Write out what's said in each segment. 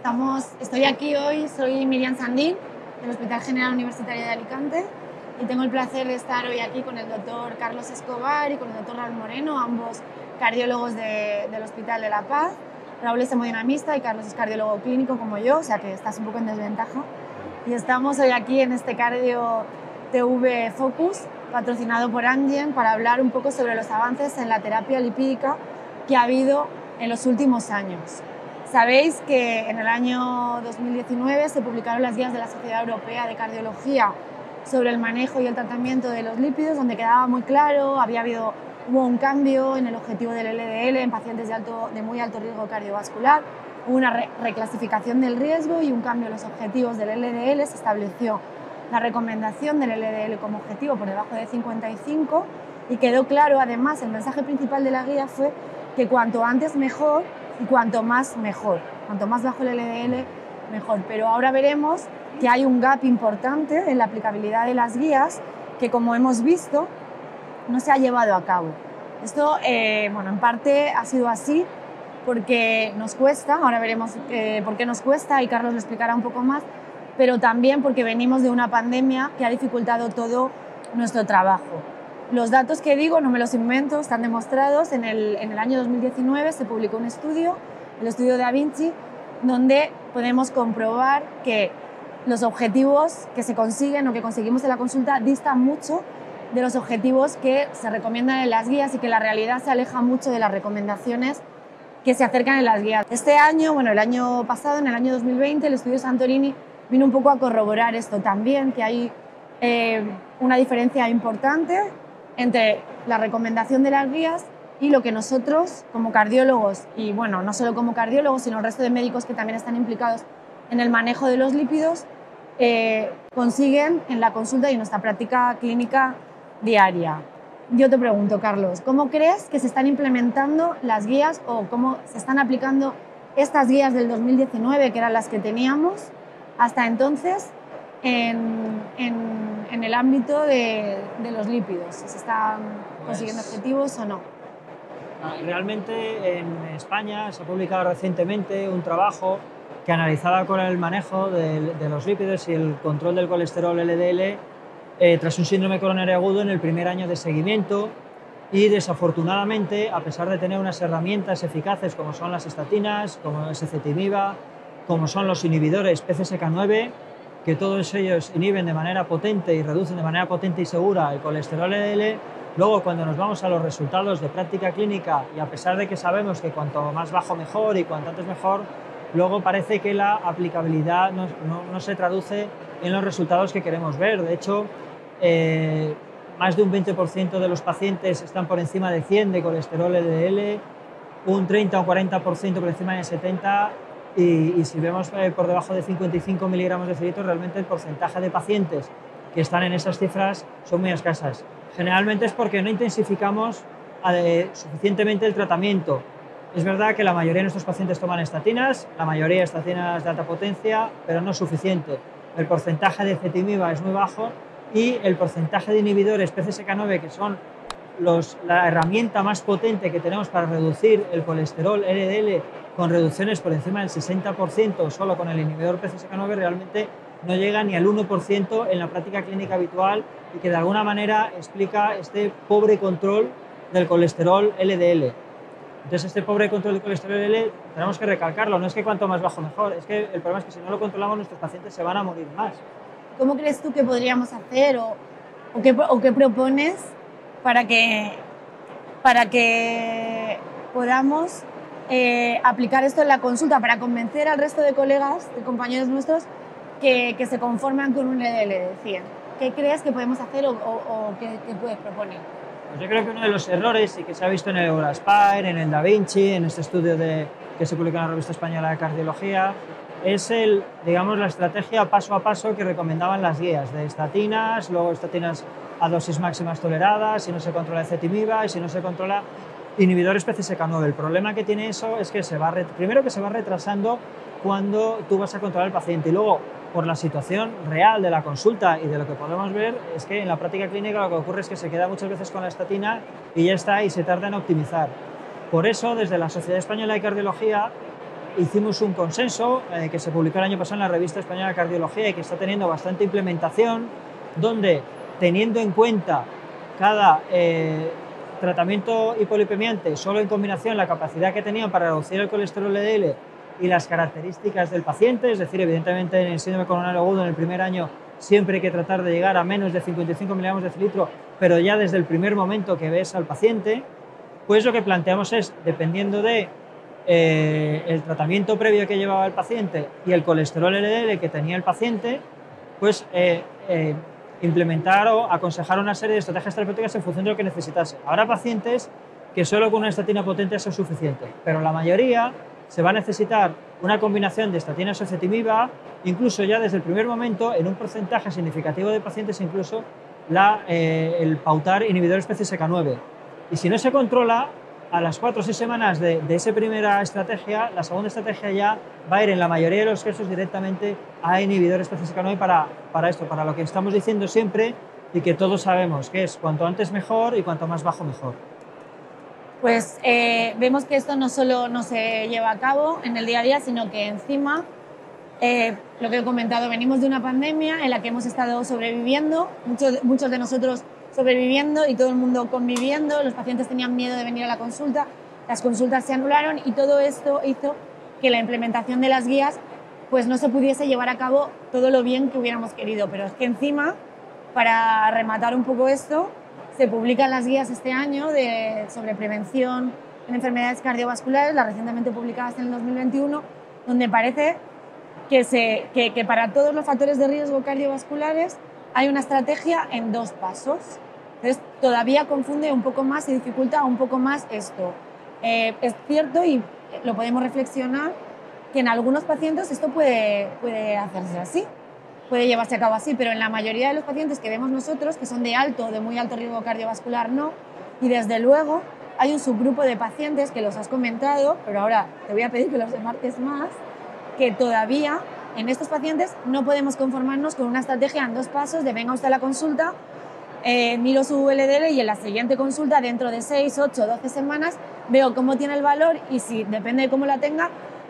Estoy aquí hoy, soy Miriam Sandín, del Hospital General Universitario de Alicante, y tengo el placer de estar hoy aquí con el doctor Carlos Escobar y con el doctor Raúl Moreno, ambos cardiólogos del Hospital de La Paz. Raúl es hemodinamista y Carlos es cardiólogo clínico como yo, o sea que estás un poco en desventaja. Y estamos hoy aquí en este Cardio TV Focus, patrocinado por Amgen, para hablar un poco sobre los avances en la terapia lipídica que ha habido en los últimos años. Sabéis que en el año 2019 se publicaron las guías de la Sociedad Europea de Cardiología sobre el manejo y el tratamiento de los lípidos, donde quedaba muy claro, hubo un cambio en el objetivo del LDL en pacientes de muy alto riesgo cardiovascular, hubo una reclasificación del riesgo y un cambio en los objetivos del LDL. Se estableció la recomendación del LDL como objetivo por debajo de 55 y quedó claro, además, el mensaje principal de la guía fue que cuanto antes mejor y cuanto más mejor. Cuanto más bajo el LDL, mejor. Pero ahora veremos que hay un gap importante en la aplicabilidad de las guías que, como hemos visto, no se ha llevado a cabo. Esto, en parte ha sido así porque nos cuesta, ahora veremos por qué nos cuesta y Carlos lo explicará un poco más, pero también porque venimos de una pandemia que ha dificultado todo nuestro trabajo. Los datos que digo no me los invento, están demostrados. En el año 2019 se publicó un estudio, el estudio Da Vinci, donde podemos comprobar que los objetivos que se consiguen o que conseguimos en la consulta distan mucho de los objetivos que se recomiendan en las guías y que la realidad se aleja mucho de las recomendaciones que se acercan en las guías. Este año, el año pasado, en el año 2020, el estudio Santorini vino un poco a corroborar esto también, que hay una diferencia importante entre la recomendación de las guías y lo que nosotros como cardiólogos, y no solo como cardiólogos, sino el resto de médicos que también están implicados en el manejo de los lípidos, consiguen en la consulta y en nuestra práctica clínica diaria. Yo te pregunto, Carlos, ¿cómo crees que se están implementando las guías o cómo se están aplicando estas guías del 2019, que eran las que teníamos hasta entonces, en el ámbito de los lípidos? ¿Se están consiguiendo objetivos o no? Realmente en España se ha publicado recientemente un trabajo que analizaba con el manejo de los lípidos y el control del colesterol LDL tras un síndrome coronario agudo en el primer año de seguimiento, y desafortunadamente, a pesar de tener unas herramientas eficaces como son las estatinas, como es ezetimiba, como son los inhibidores PCSK9, que todos ellos inhiben de manera potente y reducen de manera potente y segura el colesterol LDL, luego cuando nos vamos a los resultados de práctica clínica, y a pesar de que sabemos que cuanto más bajo mejor y cuanto antes mejor, luego parece que la aplicabilidad no se traduce en los resultados que queremos ver. De hecho, más de un 20% de los pacientes están por encima de 100 de colesterol LDL, un 30 o 40% por encima de 70, y si vemos por debajo de 55 miligramos de cilitro, realmente el porcentaje de pacientes que están en esas cifras son muy escasas. Generalmente es porque no intensificamos suficientemente el tratamiento. Es verdad que la mayoría de nuestros pacientes toman estatinas, la mayoría de estatinas de alta potencia, pero no suficiente. El porcentaje de ezetimiba es muy bajo y el porcentaje de inhibidores PCSK9, que son la herramienta más potente que tenemos para reducir el colesterol LDL con reducciones por encima del 60% solo con el inhibidor PCSK9, realmente no llega ni al 1% en la práctica clínica habitual, y que de alguna manera explica este pobre control del colesterol LDL. Entonces, este pobre control del colesterol LDL tenemos que recalcarlo, no es que cuanto más bajo mejor, es que el problema es que si no lo controlamos nuestros pacientes se van a morir más. ¿Cómo crees tú que podríamos hacer o qué propones para que podamos aplicar esto en la consulta, para convencer al resto de colegas, de compañeros nuestros, que se conforman con un LDL de 100? ¿Qué crees que podemos hacer o qué puedes proponer? Pues yo creo que uno de los errores, y que se ha visto en el EURASPIRE, en el Da Vinci, en este estudio que se publicó en la Revista Española de Cardiología, es la estrategia paso a paso que recomendaban las guías de estatinas, luego estatinas a dosis máximas toleradas, si no se controla ezetimiba y si no se controla inhibidores PCSK9. El problema que tiene eso es que primero que se va retrasando cuando tú vas a controlar al paciente, y luego, por la situación real de la consulta y de lo que podemos ver, es que en la práctica clínica lo que ocurre es que se queda muchas veces con la estatina y ya está, y se tarda en optimizar. Por eso, desde la Sociedad Española de Cardiología hicimos un consenso que se publicó el año pasado en la Revista Española de Cardiología y que está teniendo bastante implementación, donde, teniendo en cuenta cada tratamiento hipolipemiante, solo en combinación la capacidad que tenían para reducir el colesterol LDL y las características del paciente, es decir, evidentemente en el síndrome coronario agudo en el primer año siempre hay que tratar de llegar a menos de 55 miligramos de decilitro, pero ya desde el primer momento que ves al paciente, pues lo que planteamos es, dependiendo de el tratamiento previo que llevaba el paciente y el colesterol LDL que tenía el paciente, pues implementar o aconsejar una serie de estrategias terapéuticas en función de lo que necesitase. Habrá pacientes que solo con una estatina potente sea suficiente, pero la mayoría se va a necesitar una combinación de estatina asociativa, incluso ya desde el primer momento, en un porcentaje significativo de pacientes, incluso el pautar inhibidores PCSK9. Y si no se controla, a las 4 o 6 semanas de esa primera estrategia, la segunda estrategia ya va a ir en la mayoría de los casos directamente a inhibidores PCSK9 para esto, para lo que estamos diciendo siempre y que todos sabemos, que es cuanto antes mejor y cuanto más bajo mejor. Pues vemos que esto no solo no se lleva a cabo en el día a día, sino que encima, lo que he comentado, venimos de una pandemia en la que hemos estado sobreviviendo, muchos de nosotros sobreviviendo y todo el mundo conviviendo, los pacientes tenían miedo de venir a la consulta, las consultas se anularon y todo esto hizo que la implementación de las guías pues no se pudiese llevar a cabo todo lo bien que hubiéramos querido, pero es que encima, para rematar un poco esto, se publican las guías este año sobre prevención en enfermedades cardiovasculares, las recientemente publicadas en el 2021, donde parece que para todos los factores de riesgo cardiovasculares hay una estrategia en 2 pasos. Entonces, todavía confunde un poco más y dificulta un poco más esto. Es cierto y lo podemos reflexionar que en algunos pacientes esto puede hacerse así, puede llevarse a cabo así, pero en la mayoría de los pacientes que vemos nosotros, que son de alto o de muy alto riesgo cardiovascular, no. Y desde luego hay un subgrupo de pacientes que los has comentado, pero ahora te voy a pedir que los remarques más, que todavía en estos pacientes no podemos conformarnos con una estrategia en 2 pasos de venga usted a la consulta, miro su LDL y en la siguiente consulta, dentro de 6, 8, 12 semanas, veo cómo tiene el valor y si depende de cómo la tenga,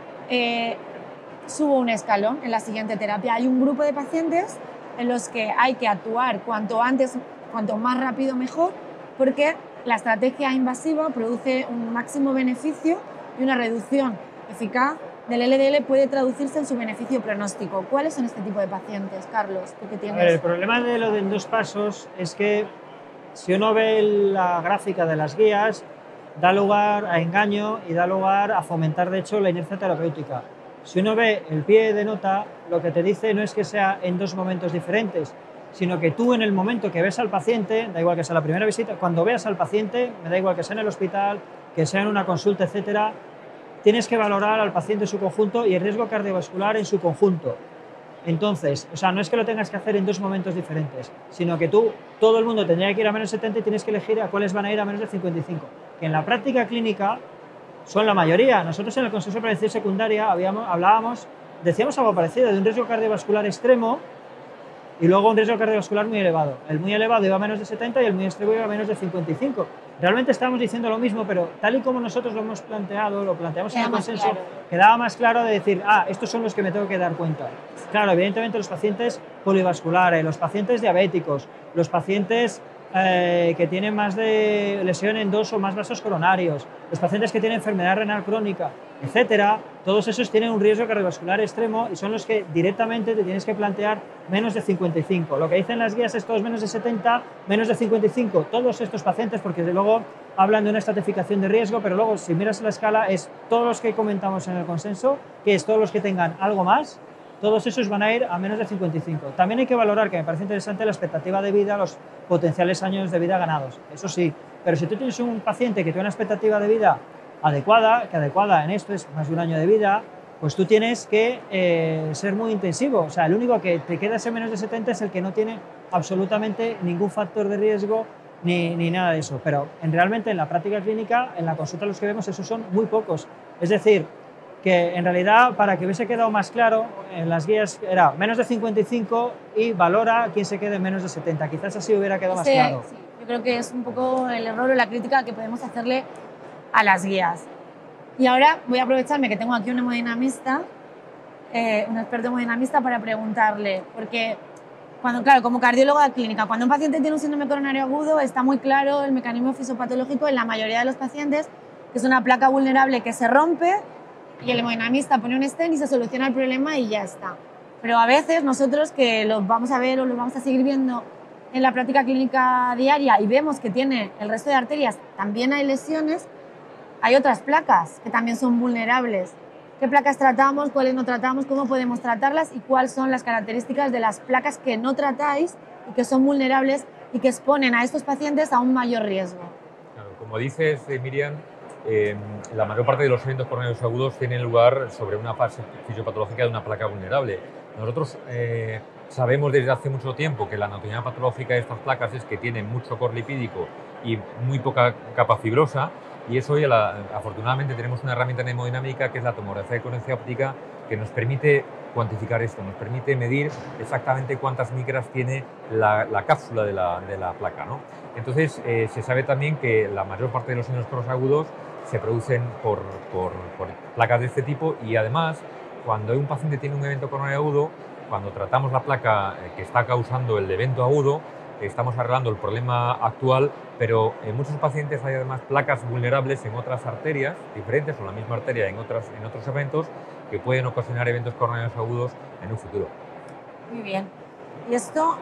subo un escalón en la siguiente terapia. Hay un grupo de pacientes en los que hay que actuar cuanto antes, cuanto más rápido mejor, porque la estrategia invasiva produce un máximo beneficio y una reducción eficaz del LDL puede traducirse en su beneficio pronóstico. ¿Cuáles son este tipo de pacientes, Carlos? ¿Tú qué tienes? A ver, el problema de lo de en 2 pasos es que si uno ve la gráfica de las guías, da lugar a engaño y da lugar a fomentar, de hecho, la inercia terapéutica. Si uno ve el pie de nota, lo que te dice no es que sea en 2 momentos diferentes, sino que tú en el momento que ves al paciente, da igual que sea la primera visita, cuando veas al paciente, me da igual que sea en el hospital, que sea en una consulta, etcétera, tienes que valorar al paciente en su conjunto y el riesgo cardiovascular en su conjunto. Entonces, o sea, no es que lo tengas que hacer en 2 momentos diferentes, sino que todo el mundo tendría que ir a menos 70 y tienes que elegir a cuáles van a ir a menos de 55. Que en la práctica clínica son la mayoría. Nosotros en el Consejo de Prevención Secundaria decíamos algo parecido, de un riesgo cardiovascular extremo y luego un riesgo cardiovascular muy elevado. El muy elevado iba a menos de 70 y el muy extremo iba a menos de 55. Realmente estábamos diciendo lo mismo, pero tal y como nosotros lo hemos planteado, lo planteamos en el consenso, quedaba más claro de decir, estos son los que me tengo que dar cuenta. Claro, evidentemente los pacientes polivasculares, los pacientes diabéticos, los pacientes que tienen más de lesión en 2 o más vasos coronarios, los pacientes que tienen enfermedad renal crónica, etcétera, todos esos tienen un riesgo cardiovascular extremo y son los que directamente te tienes que plantear menos de 55. Lo que dicen las guías es todos menos de 70, menos de 55, todos estos pacientes, porque de luego hablan de una estratificación de riesgo, pero luego si miras la escala es todos los que comentamos en el consenso, que es todos los que tengan algo más, todos esos van a ir a menos de 55. También hay que valorar, que me parece interesante, la expectativa de vida, los potenciales años de vida ganados. Eso sí, pero si tú tienes un paciente que tiene una expectativa de vida adecuada, que adecuada en esto es más de 1 año de vida, pues tú tienes que ser muy intensivo. O sea, el único que te queda ese menos de 70 es el que no tiene absolutamente ningún factor de riesgo ni nada de eso. Pero realmente en la práctica clínica, en la consulta los que vemos, esos son muy pocos. Es decir, que en realidad, para que hubiese quedado más claro, en las guías era menos de 55 y valora quién se quede en menos de 70. Quizás así hubiera quedado más claro. Sí, yo creo que es un poco el error o la crítica que podemos hacerle a las guías. Y ahora voy a aprovecharme que tengo aquí un hemodinamista, un experto hemodinamista, para preguntarle, porque claro, como cardióloga clínica, cuando un paciente tiene un síndrome coronario agudo, está muy claro el mecanismo fisiopatológico en la mayoría de los pacientes, que es una placa vulnerable que se rompe y el hemodinamista pone un stent y se soluciona el problema y ya está. Pero a veces nosotros, que los vamos a ver o los vamos a seguir viendo en la práctica clínica diaria y vemos que tiene el resto de arterias, también hay lesiones, hay otras placas que también son vulnerables. ¿Qué placas tratamos? ¿Cuáles no tratamos? ¿Cómo podemos tratarlas? ¿Y cuáles son las características de las placas que no tratáis y que son vulnerables y que exponen a estos pacientes a un mayor riesgo? Claro, como dices, Miriam, la mayor parte de los eventos coronarios agudos tienen lugar sobre una fase fisiopatológica de una placa vulnerable. Nosotros sabemos desde hace mucho tiempo que la anatomía patológica de estas placas es que tienen mucho core lipídico y muy poca capa fibrosa, y eso hoy afortunadamente tenemos una herramienta hemodinámica que es la tomografía de coherencia óptica, que nos permite cuantificar esto, nos permite medir exactamente cuántas micras tiene la cápsula de la placa, ¿no? Entonces se sabe también que la mayor parte de los eventos coronados agudos se producen por placas de este tipo, y además cuando un paciente tiene un evento coronario agudo, cuando tratamos la placa que está causando el evento agudo, estamos arreglando el problema actual, pero en muchos pacientes hay además placas vulnerables en otras arterias diferentes o la misma arteria en otros eventos que pueden ocasionar eventos coronarios agudos en un futuro. Muy bien. Y esto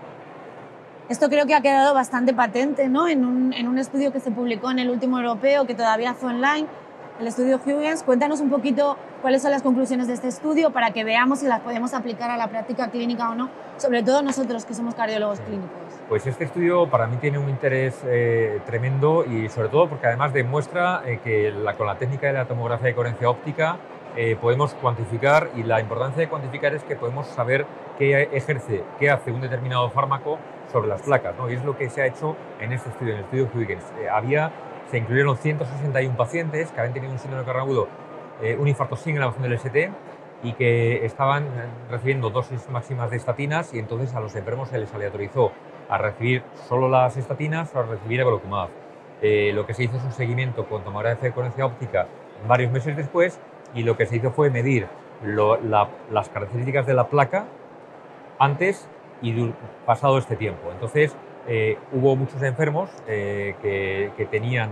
creo que ha quedado bastante patente, ¿no? En un estudio que se publicó en el último europeo, que todavía fue online, el estudio Huygens. Cuéntanos un poquito cuáles son las conclusiones de este estudio para que veamos si las podemos aplicar a la práctica clínica o no, sobre todo nosotros que somos cardiólogos clínicos. Pues este estudio para mí tiene un interés tremendo, y sobre todo porque además demuestra que con la técnica de la tomografía de coherencia óptica podemos cuantificar, y la importancia de cuantificar es que podemos saber qué hace un determinado fármaco sobre las placas, ¿no? Y es lo que se ha hecho en este estudio, en el estudio Huygens. Se incluyeron 161 pacientes que habían tenido un síndrome coronario agudo, un infarto sin elevación del ST, y que estaban recibiendo dosis máximas de estatinas, y entonces a los enfermos se les aleatorizó a recibir solo las estatinas o a recibir evolocumab. Lo que se hizo es un seguimiento con tomografía de coherencia óptica varios meses después, y lo que se hizo fue medir las características de la placa antes y pasado este tiempo. Entonces, hubo muchos enfermos que tenían,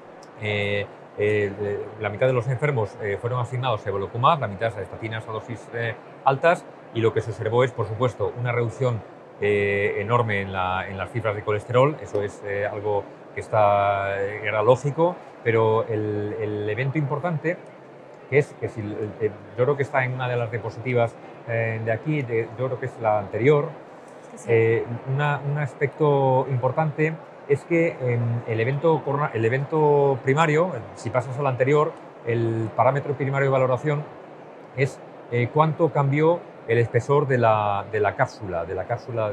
la mitad de los enfermos fueron asignados a evolocumab, la mitad a estatinas a dosis altas, y lo que se observó es, por supuesto, una reducción enorme en las cifras de colesterol. Eso es algo que era lógico, pero el evento importante, que es que yo creo que está en una de las diapositivas de aquí, yo creo que es la anterior. Un aspecto importante es que el evento primario, si pasas al anterior, el parámetro primario de valoración es cuánto cambió el espesor de la cápsula de la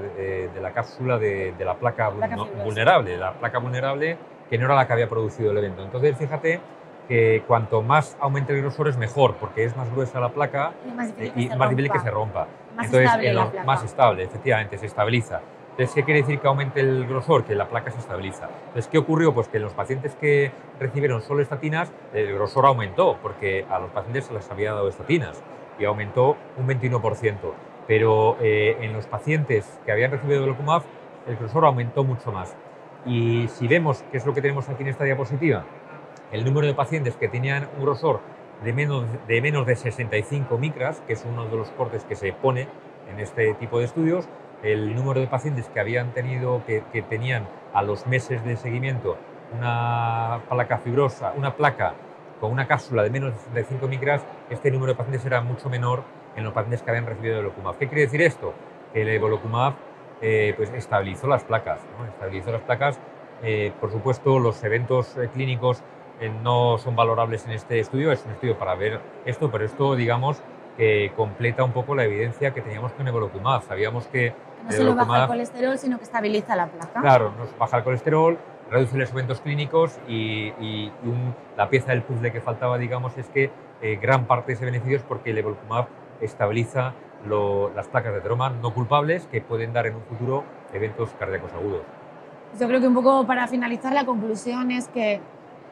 placa vulnerable, la placa vulnerable que no era la que había producido el evento. Entonces, fíjate que cuanto más aumente el grosor es mejor, porque es más gruesa la placa y más difícil que se rompa. Más estable, efectivamente, se estabiliza. Entonces, ¿qué quiere decir que aumente el grosor? Que la placa se estabiliza. Entonces, ¿qué ocurrió? Pues que en los pacientes que recibieron solo estatinas, el grosor aumentó, porque a los pacientes se les había dado estatinas, y aumentó un 21%. Pero en los pacientes que habían recibido evolocumab, el grosor aumentó mucho más. Y si vemos, qué es lo que tenemos aquí en esta diapositiva, el número de pacientes que tenían un grosor de menos de 65 micras, que es uno de los cortes que se pone en este tipo de estudios, el número de pacientes que habían tenido, que tenían a los meses de seguimiento una placa fibrosa, una placa con una cápsula de menos de 65 micras, este número de pacientes era mucho menor en los pacientes que habían recibido evolocumab. ¿Qué quiere decir esto? Que el evolocumab pues estabilizó las placas, ¿no? Estabilizó las placas. Por supuesto, los eventos clínicos no son valorables en este estudio, es un estudio para ver esto, pero esto, digamos, completa un poco la evidencia que teníamos con evolocumab. Sabíamos que no solo baja el colesterol, sino que estabiliza la placa. Claro, nos baja el colesterol, reduce los eventos clínicos, y la pieza del puzzle que faltaba, digamos, es que gran parte de ese beneficio es porque el evolocumab estabiliza las placas de ateroma no culpables que pueden dar en un futuro eventos cardíacos agudos. Yo creo que un poco para finalizar la conclusión es que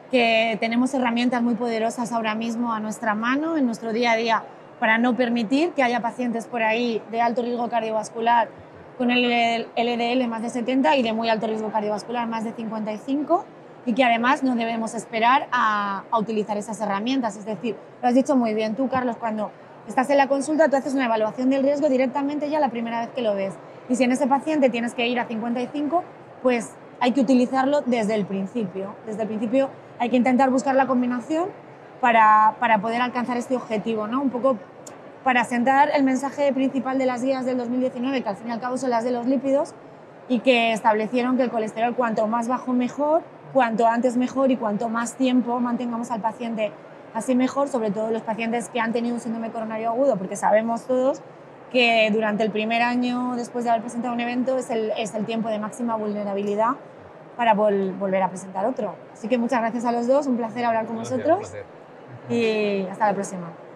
que tenemos herramientas muy poderosas ahora mismo a nuestra mano, en nuestro día a día, para no permitir que haya pacientes por ahí de alto riesgo cardiovascular con el LDL más de 70 y de muy alto riesgo cardiovascular más de 55, y que además no debemos esperar a utilizar esas herramientas. Es decir, lo has dicho muy bien tú, Carlos, cuando estás en la consulta tú haces una evaluación del riesgo directamente ya la primera vez que lo ves. Y si en ese paciente tienes que ir a 55, pues hay que utilizarlo desde el principio. Desde el principio hay que intentar buscar la combinación para poder alcanzar este objetivo, ¿no? Un poco para sentar el mensaje principal de las guías del 2019, que al fin y al cabo son las de los lípidos, y que establecieron que el colesterol cuanto más bajo mejor, cuanto antes mejor y cuanto más tiempo mantengamos al paciente así mejor, sobre todo los pacientes que han tenido un síndrome coronario agudo, porque sabemos todos que durante el primer año después de haber presentado un evento es el tiempo de máxima vulnerabilidad para volver a presentar otro. Así que muchas gracias a los dos, un placer hablar con vosotros y hasta la próxima.